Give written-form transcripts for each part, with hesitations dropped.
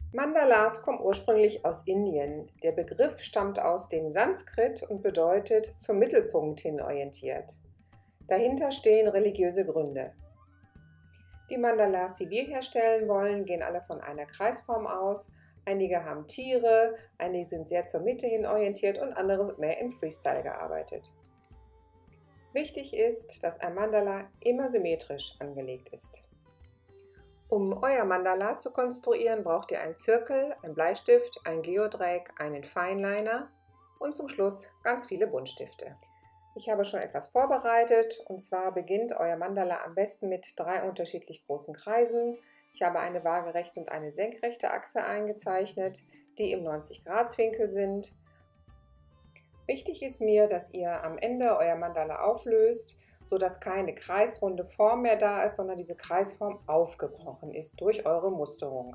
Mandalas kommen ursprünglich aus Indien. Der Begriff stammt aus dem Sanskrit und bedeutet zum Mittelpunkt hin orientiert. Dahinter stehen religiöse Gründe. Die Mandalas, die wir herstellen wollen, gehen alle von einer Kreisform aus. Einige haben Tiere, einige sind sehr zur Mitte hin orientiert und andere mehr im Freestyle gearbeitet. Wichtig ist, dass ein Mandala immer symmetrisch angelegt ist. Um euer Mandala zu konstruieren, braucht ihr einen Zirkel, einen Bleistift, ein Geodreieck, einen Fineliner und zum Schluss ganz viele Buntstifte. Ich habe schon etwas vorbereitet, und zwar beginnt euer Mandala am besten mit 3 unterschiedlich großen Kreisen. Ich habe eine waagerechte und eine senkrechte Achse eingezeichnet, die im 90-Grad-Winkel sind. Wichtig ist mir, dass ihr am Ende euer Mandala auflöst, sodass keine kreisrunde Form mehr da ist, sondern diese Kreisform aufgebrochen ist durch eure Musterung.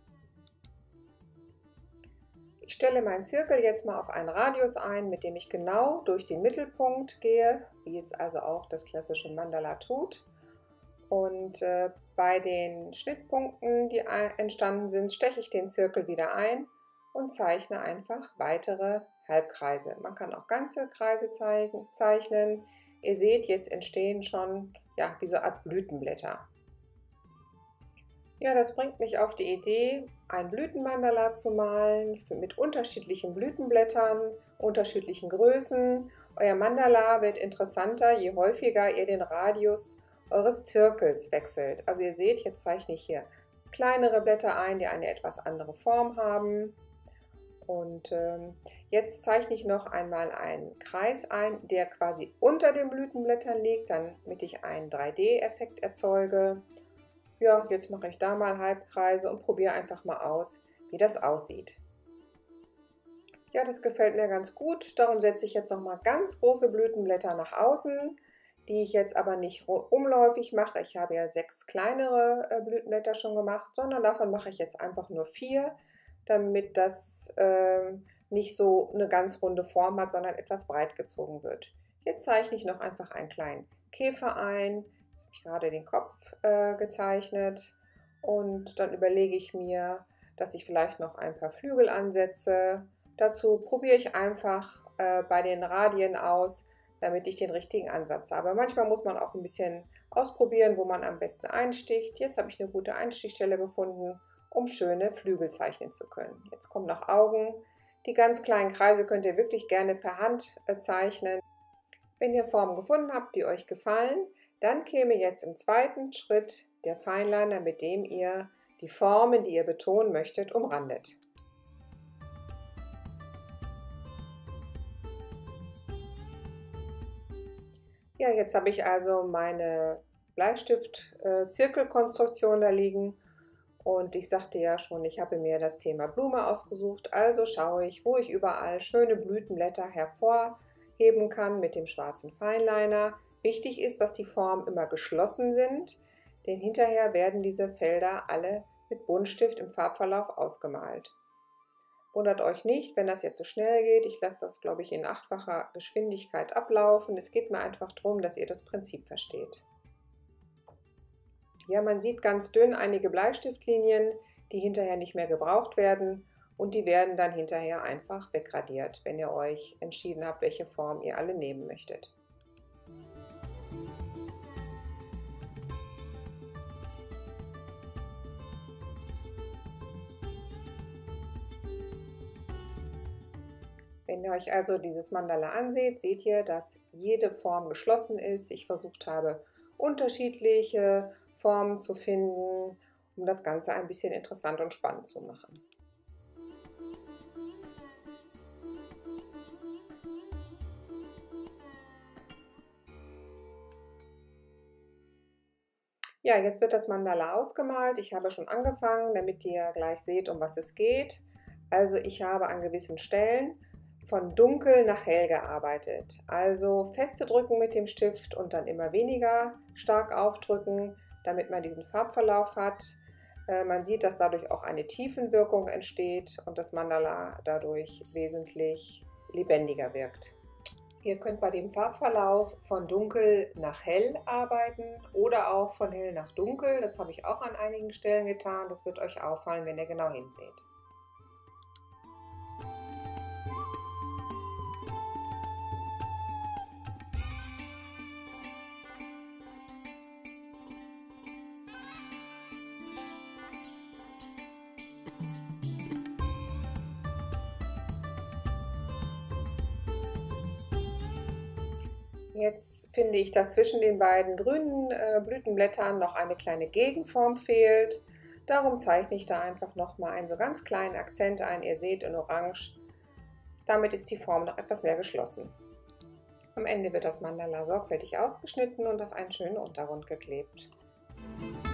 Ich stelle meinen Zirkel jetzt mal auf einen Radius ein, mit dem ich genau durch den Mittelpunkt gehe, wie es also auch das klassische Mandala tut. Und bei den Schnittpunkten, die entstanden sind, steche ich den Zirkel wieder ein und zeichne einfach weitere Halbkreise. Man kann auch ganze Kreise zeichnen. Ihr seht, jetzt entstehen schon wie so eine Art Blütenblätter. Ja, das bringt mich auf die Idee, ein Blütenmandala zu malen mit unterschiedlichen Blütenblättern, unterschiedlichen Größen. Euer Mandala wird interessanter, je häufiger ihr den Radius eures Zirkels wechselt. Also ihr seht, jetzt zeichne ich hier kleinere Blätter ein, die eine etwas andere Form haben. Und jetzt zeichne ich noch einmal einen Kreis ein, der quasi unter den Blütenblättern liegt, damit ich einen 3D-Effekt erzeuge. Ja, jetzt mache ich da mal Halbkreise und probiere einfach mal aus, wie das aussieht. Ja, das gefällt mir ganz gut. Darum setze ich jetzt noch mal ganz große Blütenblätter nach außen, die ich jetzt aber nicht umläufig mache. Ich habe ja 6 kleinere Blütenblätter schon gemacht, sondern davon mache ich jetzt einfach nur 4, damit das nicht so eine ganz runde Form hat, sondern etwas breit gezogen wird. Jetzt zeichne ich noch einfach einen kleinen Käfer ein. Jetzt habe ich gerade den Kopf gezeichnet und dann überlege ich mir, dass ich vielleicht noch ein paar Flügel ansetze. Dazu probiere ich einfach bei den Radien aus, damit ich den richtigen Ansatz habe. Manchmal muss man auch ein bisschen ausprobieren, wo man am besten einsticht. Jetzt habe ich eine gute Einstichstelle gefunden, um schöne Flügel zeichnen zu können. Jetzt kommen noch Augen. Die ganz kleinen Kreise könnt ihr wirklich gerne per Hand zeichnen. Wenn ihr Formen gefunden habt, die euch gefallen, dann käme jetzt im zweiten Schritt der Fineliner, mit dem ihr die Formen, die ihr betonen möchtet, umrandet. Ja, jetzt habe ich also meine Bleistift-Zirkelkonstruktion da liegen. Und ich sagte ja schon, ich habe mir das Thema Blume ausgesucht, also schaue ich, wo ich überall schöne Blütenblätter hervorheben kann mit dem schwarzen Fineliner. Wichtig ist, dass die Formen immer geschlossen sind, denn hinterher werden diese Felder alle mit Buntstift im Farbverlauf ausgemalt. Wundert euch nicht, wenn das jetzt so schnell geht. Ich lasse das, glaube ich, in 8-facher Geschwindigkeit ablaufen. Es geht mir einfach darum, dass ihr das Prinzip versteht. Ja, man sieht ganz dünn einige Bleistiftlinien, die hinterher nicht mehr gebraucht werden, und die werden dann hinterher einfach wegradiert, wenn ihr euch entschieden habt, welche Form ihr alle nehmen möchtet. Wenn ihr euch also dieses Mandala anseht, seht ihr, dass jede Form geschlossen ist. Ich versucht habe, unterschiedliche Formen zu finden, um das Ganze ein bisschen interessant und spannend zu machen. Ja, jetzt wird das Mandala ausgemalt. Ich habe schon angefangen, damit ihr gleich seht, um was es geht. Also ich habe an gewissen Stellen von dunkel nach hell gearbeitet. Also feste drücken mit dem Stift und dann immer weniger stark aufdrücken, damit man diesen Farbverlauf hat. Man sieht, dass dadurch auch eine Tiefenwirkung entsteht und das Mandala dadurch wesentlich lebendiger wirkt. Ihr könnt bei dem Farbverlauf von dunkel nach hell arbeiten oder auch von hell nach dunkel. Das habe ich auch an einigen Stellen getan. Das wird euch auffallen, wenn ihr genau hinseht. Jetzt finde ich, dass zwischen den beiden grünen Blütenblättern noch eine kleine Gegenform fehlt. Darum zeichne ich da einfach nochmal einen so ganz kleinen Akzent ein. Ihr seht in Orange. Damit ist die Form noch etwas mehr geschlossen. Am Ende wird das Mandala sorgfältig ausgeschnitten und auf einen schönen Untergrund geklebt.